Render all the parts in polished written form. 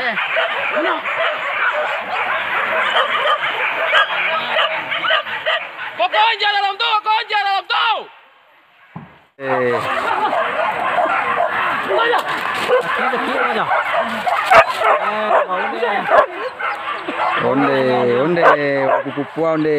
Ano? Koko aja dalam tu, koko aja dalam tu. Onde, pupua onde.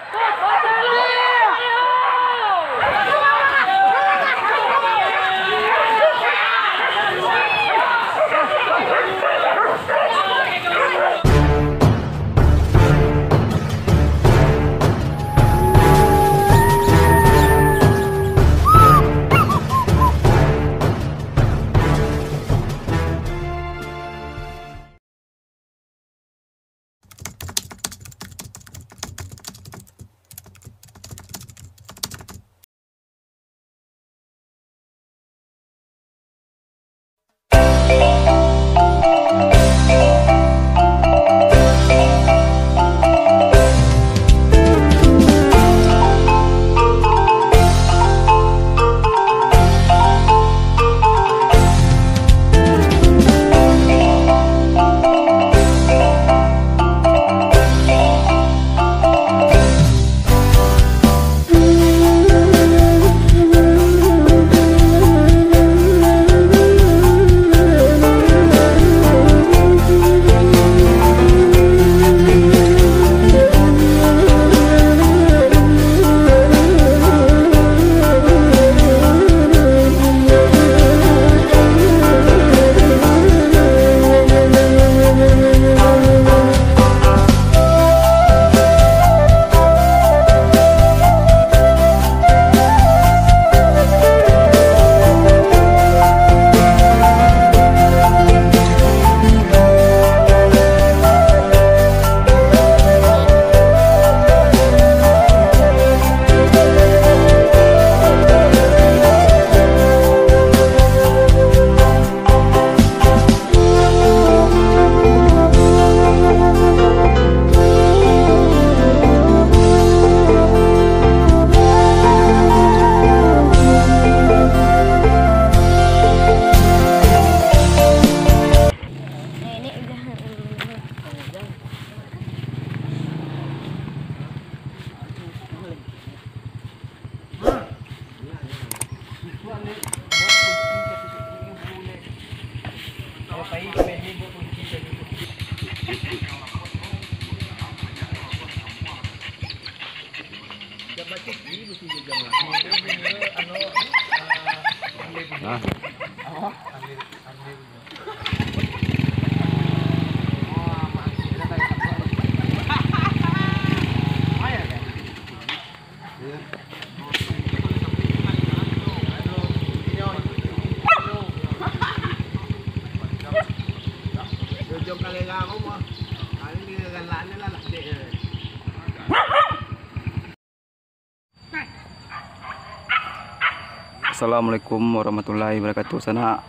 Assalamualaikum warahmatullahi wabarakatuh sana.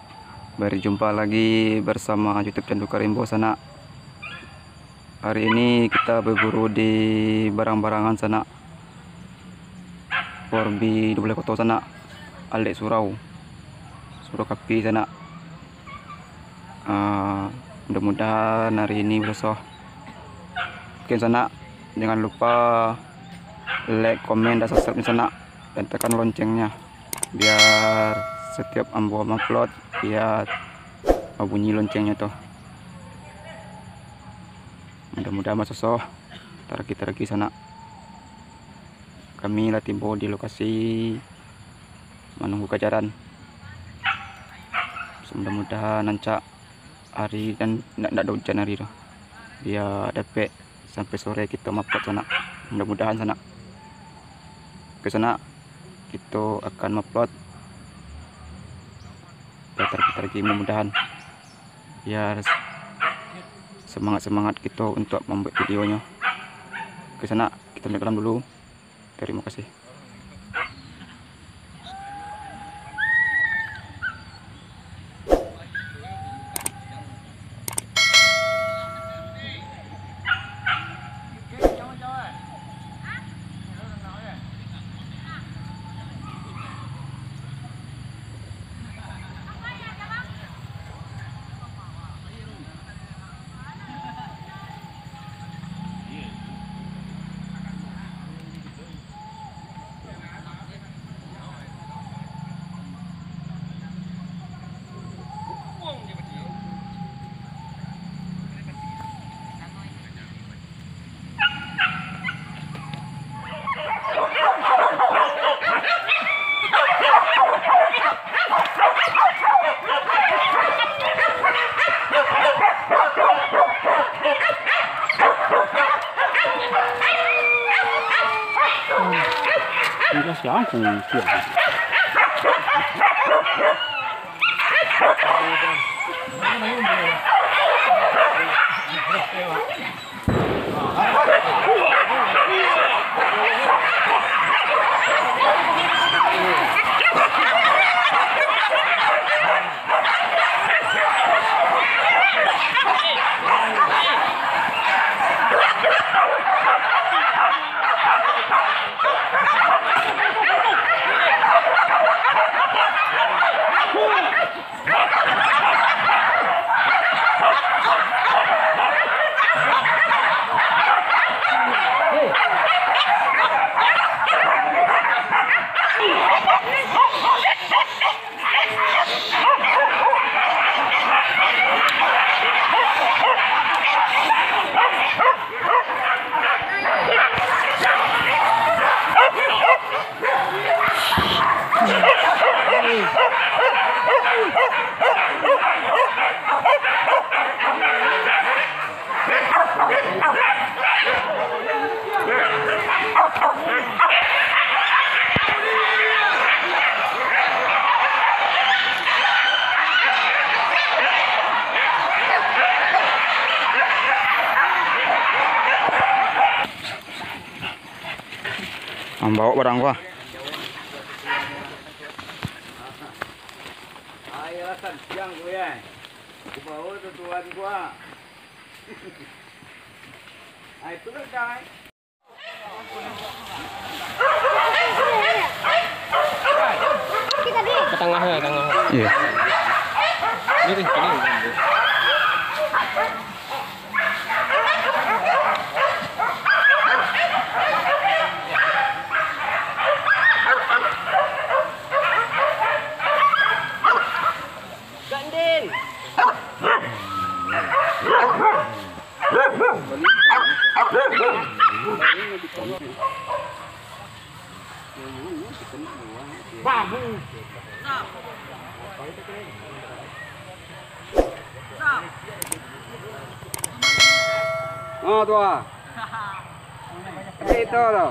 Berjumpa lagi bersama YouTube channel Karimbo sana. Hari ini kita berburu di barang-barangan sana. Korbi 12 koto sana. Alek Surau. Surau Kapi sana. Mudah-mudahan hari ini bersoh. Oke sana, jangan lupa like, komen, dan subscribe di sana, dan tekan loncengnya biar setiap ambo upload biar bunyi loncengnya tuh. Mudah-mudahan masuk kita lagi sana. Kami latimbo di lokasi menunggu kejaran. Mudah-mudahan nancak hari dan tidak ada hujan hari tuh, biar dapat sampai sore kita upload sana. Mudah-mudahan sana ke sana kita akan upload kita lagi, mudah-mudahan biar semangat kita untuk membuat videonya. Ke sana kita lihat dalam dulu. Terima kasih. siang kung siang. Bawa barang gua. Ayolah kan siang gue ya. Aku bawa tuan gua. Ayo turun guys. Ke tengahnya, tengah. Iya. Ini. Gandin. Oh tua. Itu loh.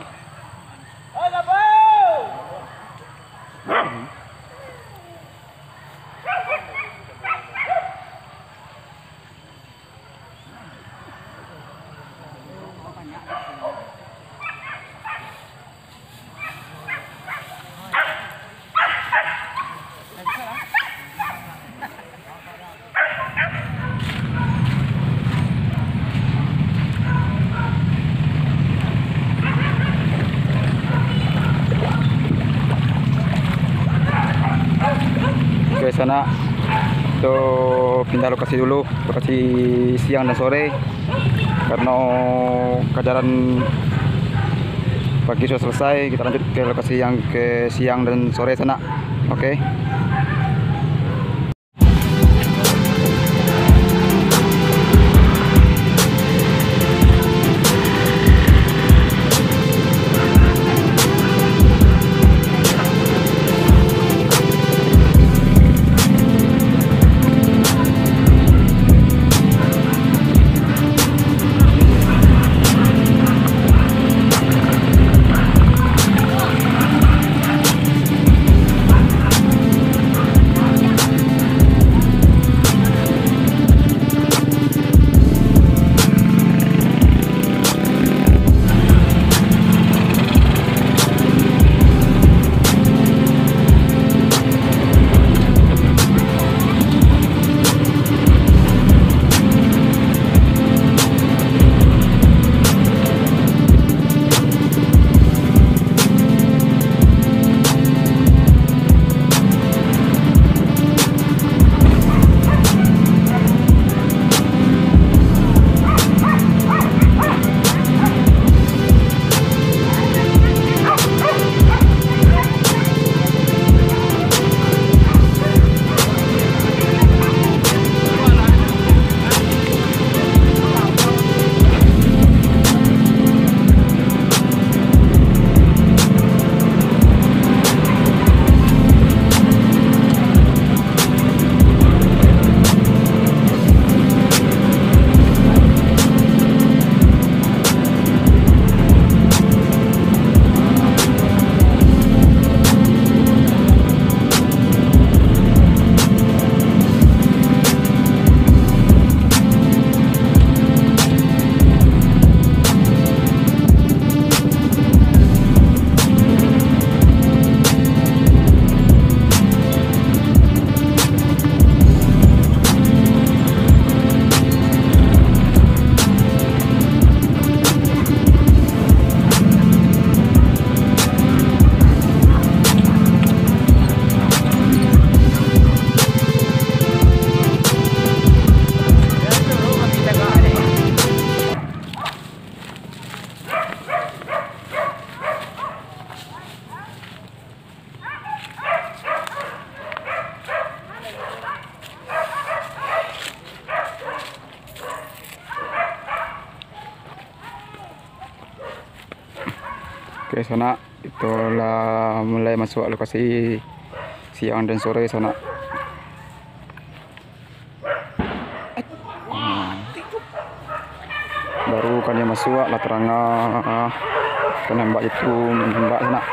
Oke, sana tuh pindah lokasi dulu, lokasi siang dan sore karena kejaran pagi sudah selesai. Kita lanjut ke lokasi yang ke siang dan sore sana. Oke. Oke, Sona, itulah mulai masuk lokasi siang dan sore, Sona. Baru kan dia masuk lah terangah penembak itu menembak, Sona.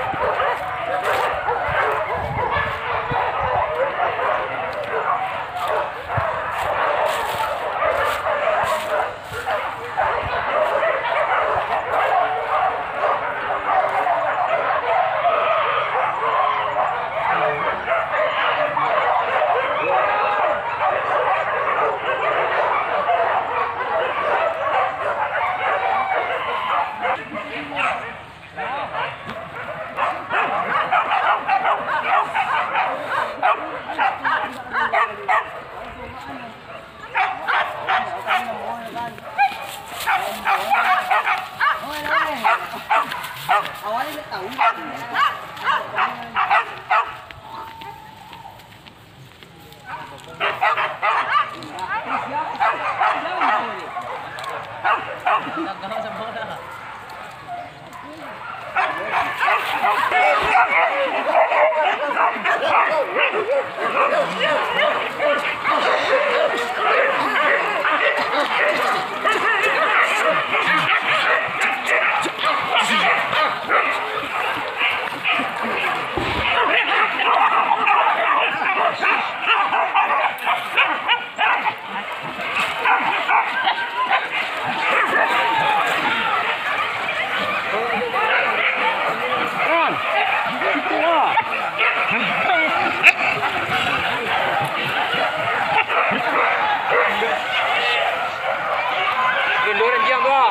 Mundurin diam tuh.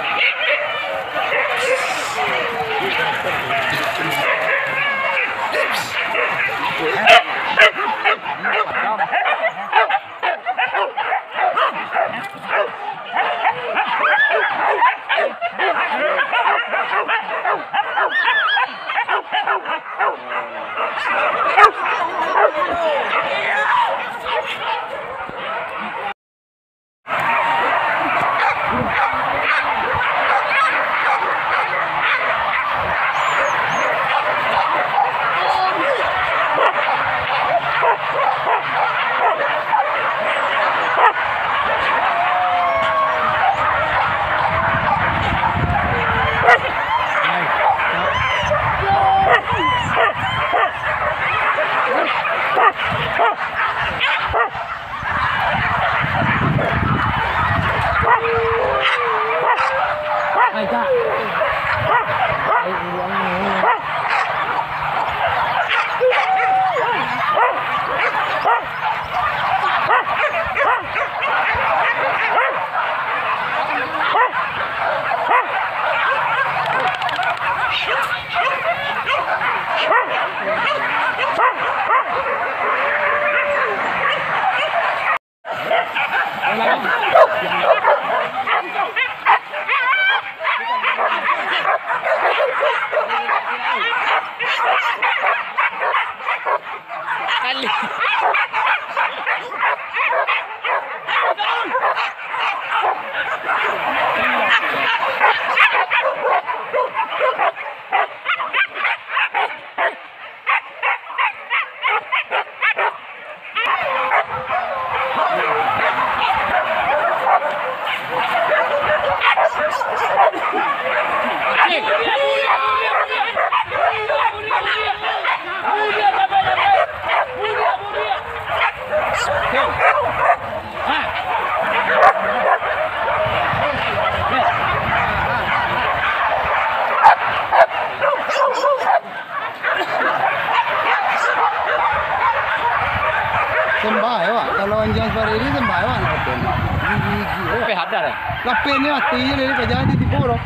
Sembayo, kalau anjing seperti ini sembayo anak pen. Gigi. Pe hadar ya. Lapen ni mati je ni kerja di porok.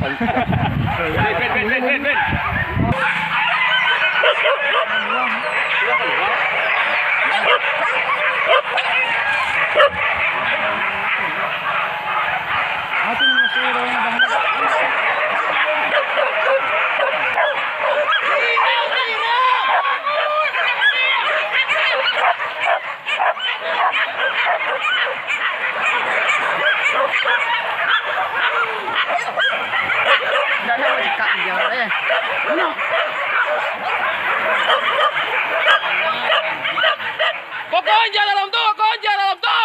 Ben. Aku ni masih orang dah cakap dia. Koko aja dalam tuh, koko aja dalam tuh.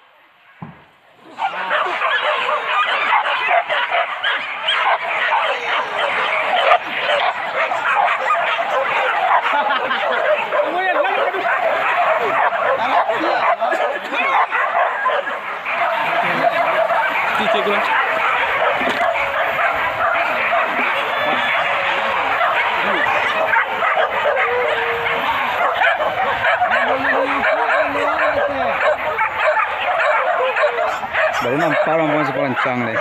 Dari nampak orang sepelancang deh.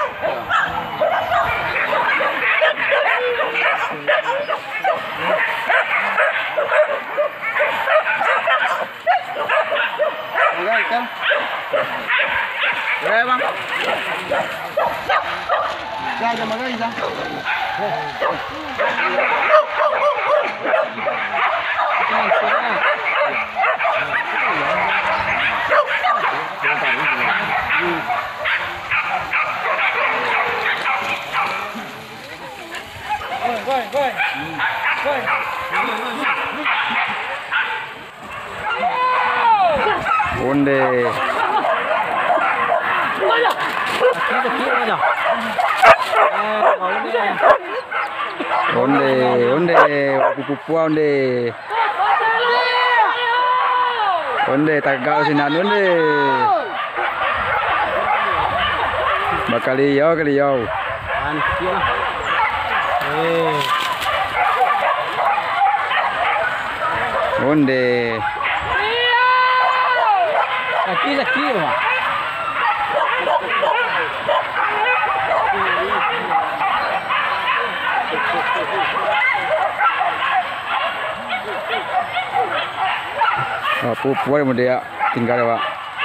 Enggak ikan. Ya bang. Jangan makan ikan. Onde. Onde, pupu onde. Onde tagak sinan onde. Bakali yau. Onde. Aqui, ó. Pupu ada dia tinggal pak.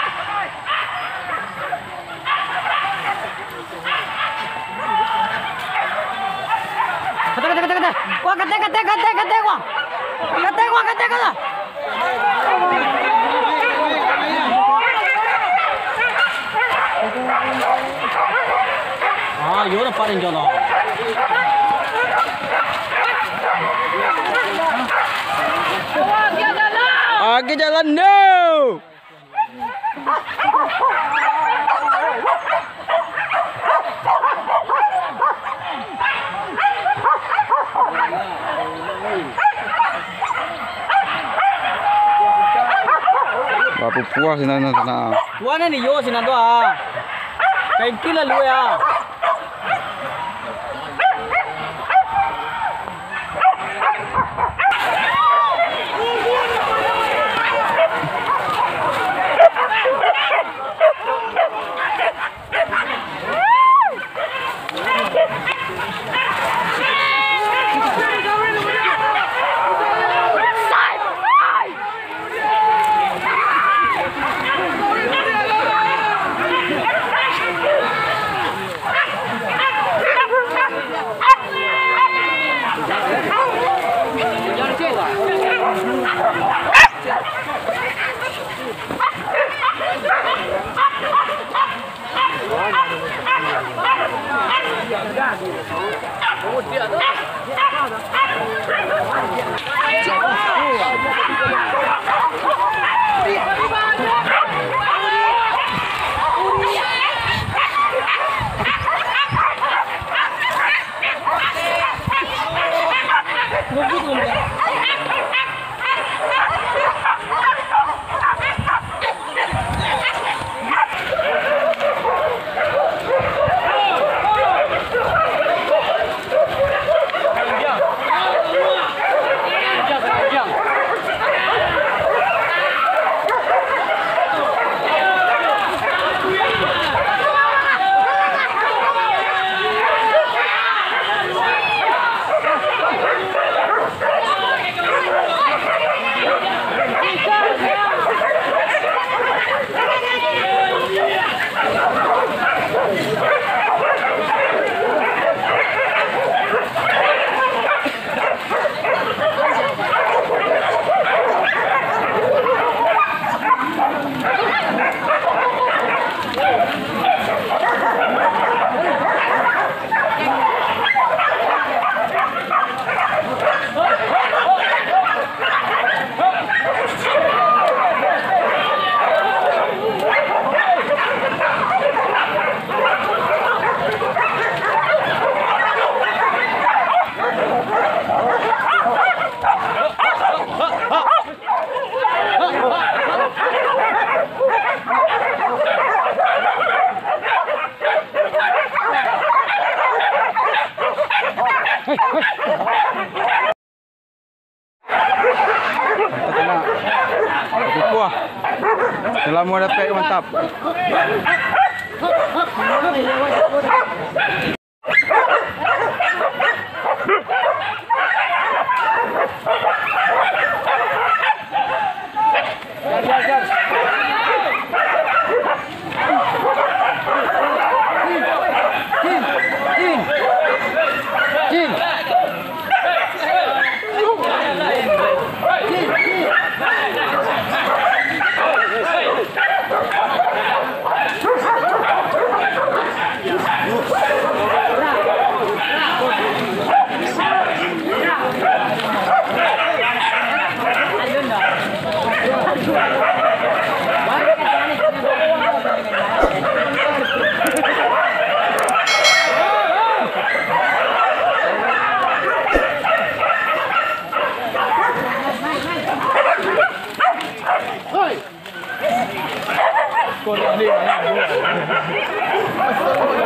Kata. Ah, yaudah paling jalan. Agi jalan no. Bapu puas sana. Tuan ni yo sinan doa. Kain kila lu ya. Corre ali,